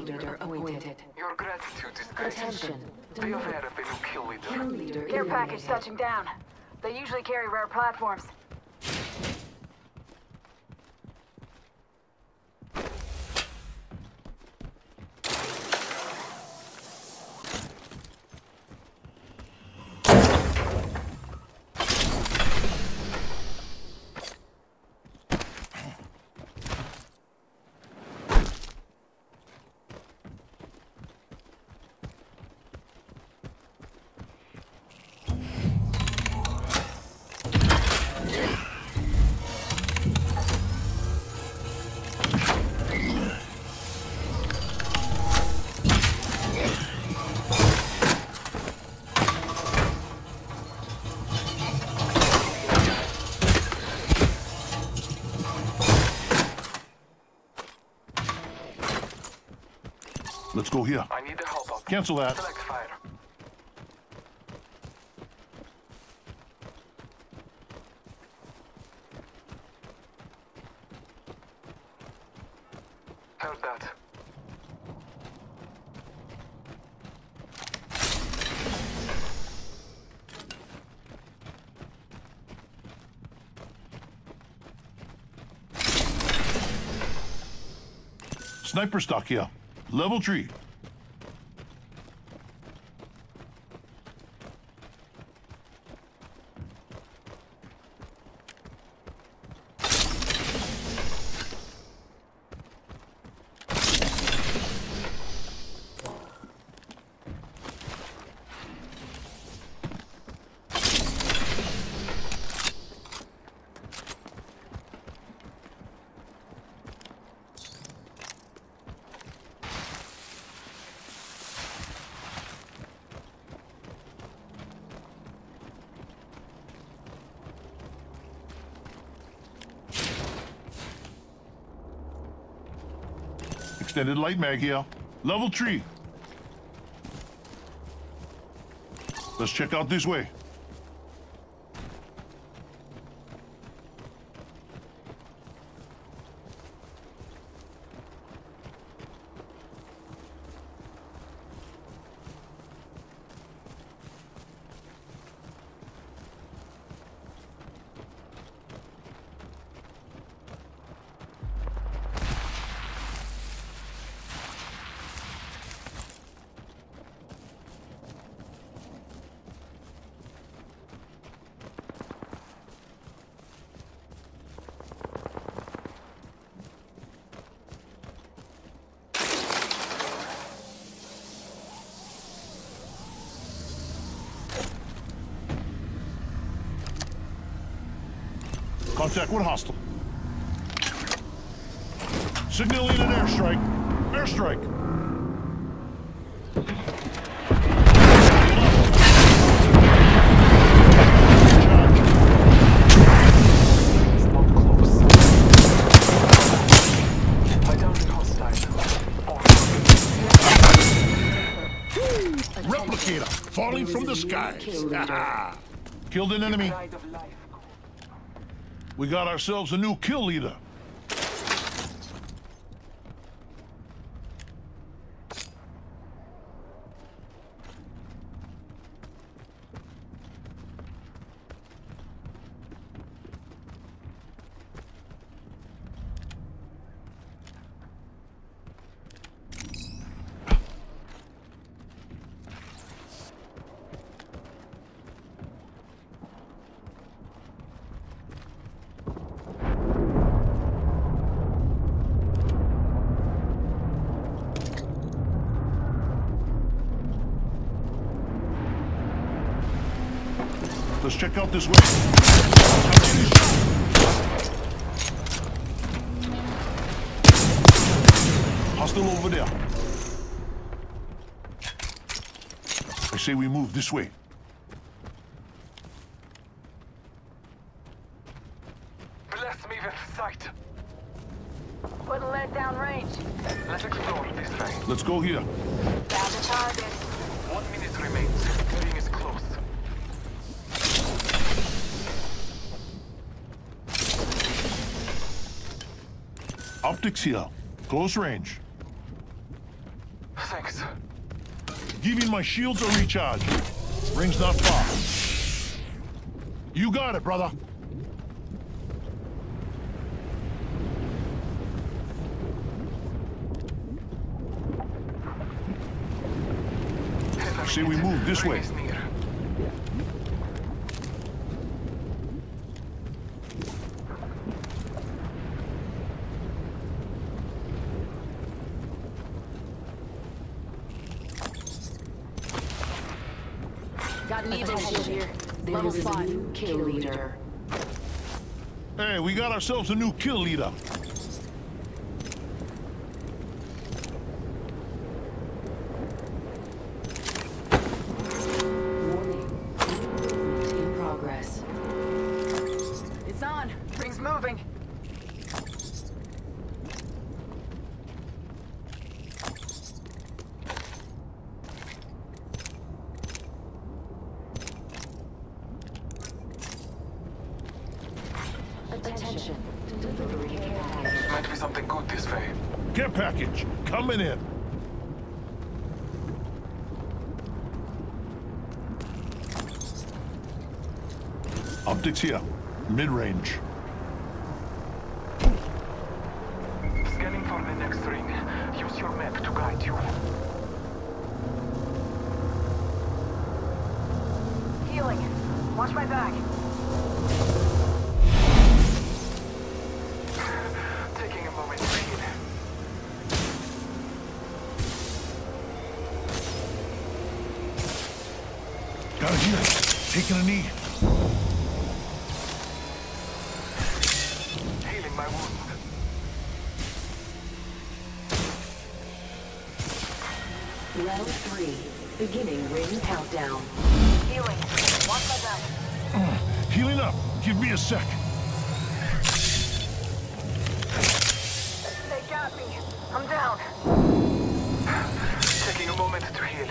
leader appointed. Your gratitude is great. Attention. Be aware of the new kill leader. Kill leader Care package eliminated. touching down. They usually carry rare platforms. Let's go here. I need the help up. Cancel that. Select fire. Heard that. Sniper stock here. Level 3. Extended light mag here. Level 3. Let's check out this way. Contact with hostile. Signaling an airstrike. Airstrike. It's not close. I downed an hostile. Replicator falling from the skies. Killed an enemy. Pride of life. We got ourselves a new kill leader. Let's check out this way. Hostile over there. I say we move this way. Bless me with sight. Putting lead down range. Let's explore this way. Let's go here. Found a target. 1 minute remains. Ring is close. Optics here. Close range. thanks. Giving my shields a recharge. Ring's not far. You got it, brother. Say we move this way. Got an evil shield here. Level 5. Kill leader. Hey, we got ourselves a new kill leader. Warning. Movement in progress. It's on. Ring's moving. Attention. Delivery care package. Might be something good this way. Care package coming in. Optics here. Mid-range. Scanning for the next ring. Use your map to guide you. Healing. Watch my back. Taking a moment to heal. Got it here. Taking a knee. Healing my wound. Round 3. Beginning ring countdown. Healing. Watch my back. Healing up. Give me a sec. They got me. I'm down. Taking a moment to heal.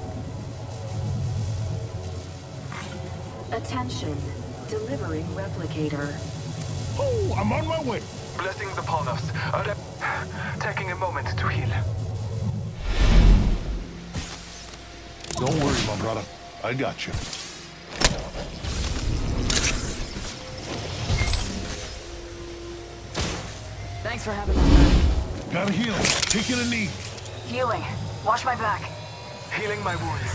Attention. Delivering replicator. Oh, I'm on my way. Blessings upon us. Taking a moment to heal. Don't worry, my brother. I got you. Thanks for having my back. Got a healing. Taking a knee. Healing. Watch my back. Healing my wounds.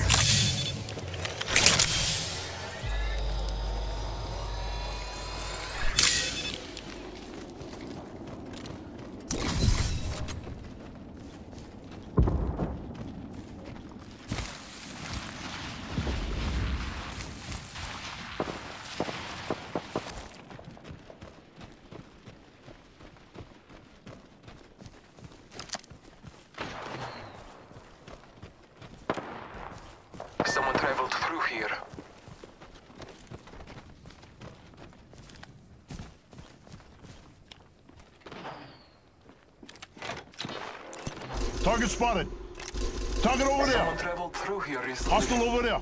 Someone traveled through here. Target spotted. Target over there. Someone traveled through here recently. Hostile over there.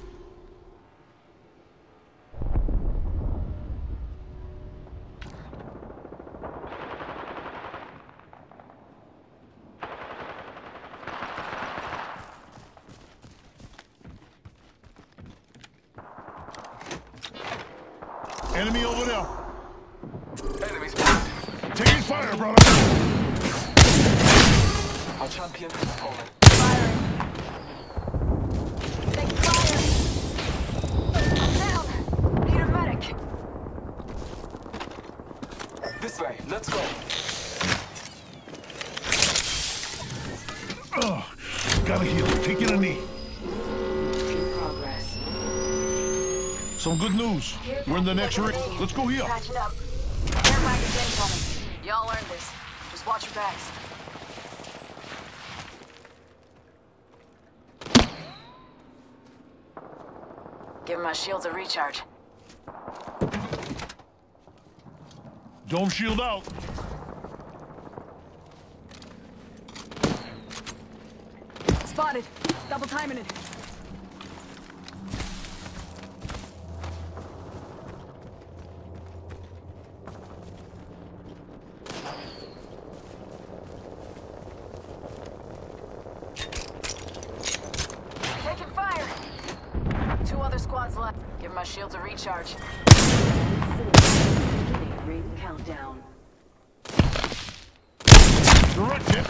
Enemy over there. Enemies spotted. Taking fire, brother. Our champion has fallen. Firing. Take fire. I'm down. Need a medic. This way. Let's go. Gotta heal. Taking a knee. In progress. Some good news. We're in the next ring. Let's go here. Catching up. Care package incoming. Y'all earned this. Just watch your backs. Give my shields a recharge. Dome shield out. Spotted. Double timing it. Give my shields a recharge. Beginning ring countdown. Direct hit.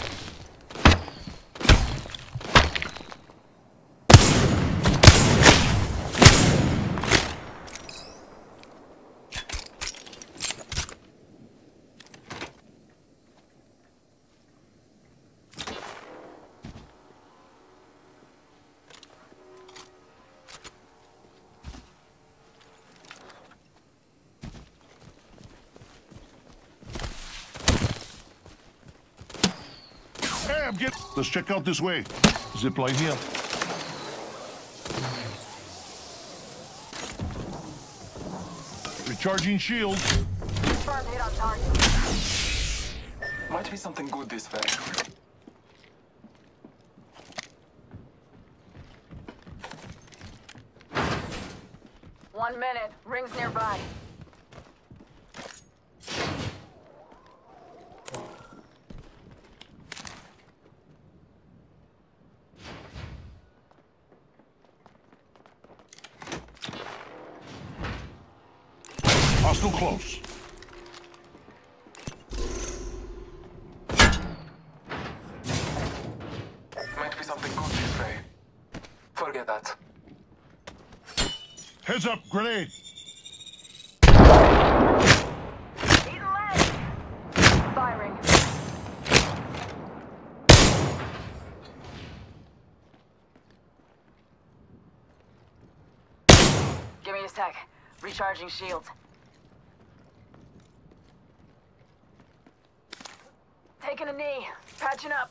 Let's check out this way. Zip line here. Recharging shield. Confirmed hit on target. Might be something good this way. 1 minute. Rings nearby. Hostile close. Might be something good this way. Forget that. Heads up, grenade. Need a leg. Firing. Give me a sec. Recharging shields. Taking a knee. Patching up.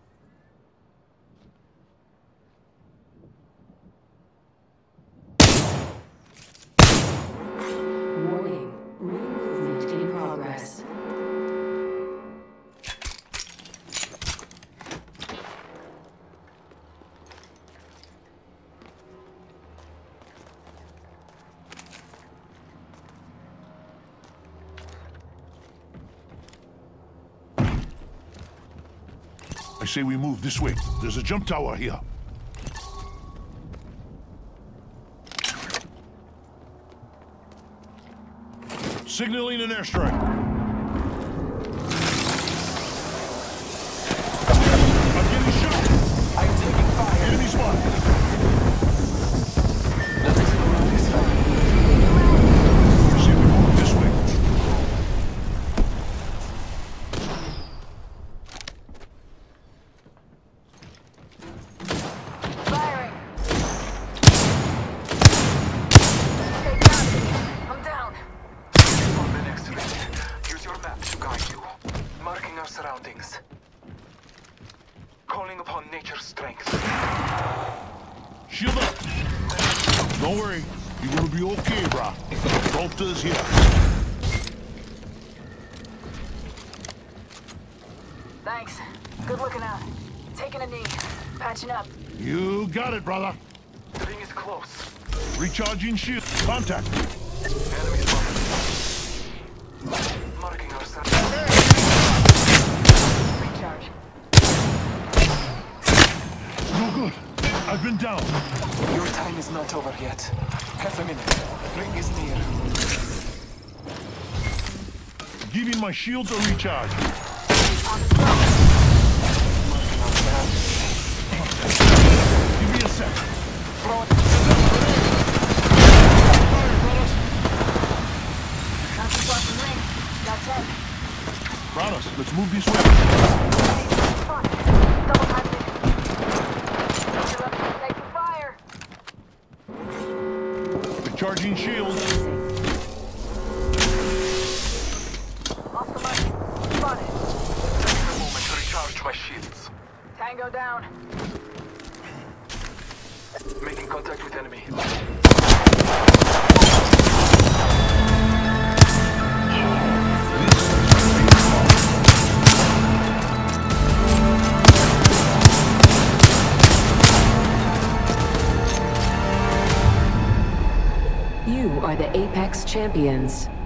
Warning. Ring movement in progress. I say we move this way. There's a jump tower here. Signaling an airstrike. I'm getting shot. I'm taking fire. Enemy spotted. Let's explore this way. Say we move this way. Firing. Stay down. I'm down. On the next ring, use your map to guide you. Marking our surroundings. Calling upon nature's strength. Shield up. Don't worry. You're gonna be okay, brah. Bralter's here. Thanks. Good looking out. Taking a knee. Patching up. You got it, brother. The ring is close. Recharging shield. Contact. Enemy spotted. Marking our surroundings. Recharge. No good. I've been down. Your time is not over yet. Half a minute. Ring is near. Giving my shields a recharge. On the spot. Marking our surroundings. Give me a sec. Throw it. Fire, brothers. Not too far from ring. Got 10. Brothers, let's move this way. Spot. Double time vision. Taking fire. Recharging shields. Off the mark. Spotted. Taking a moment to recharge my shields. Tango down. Making contact with enemy. You are the Apex Champions.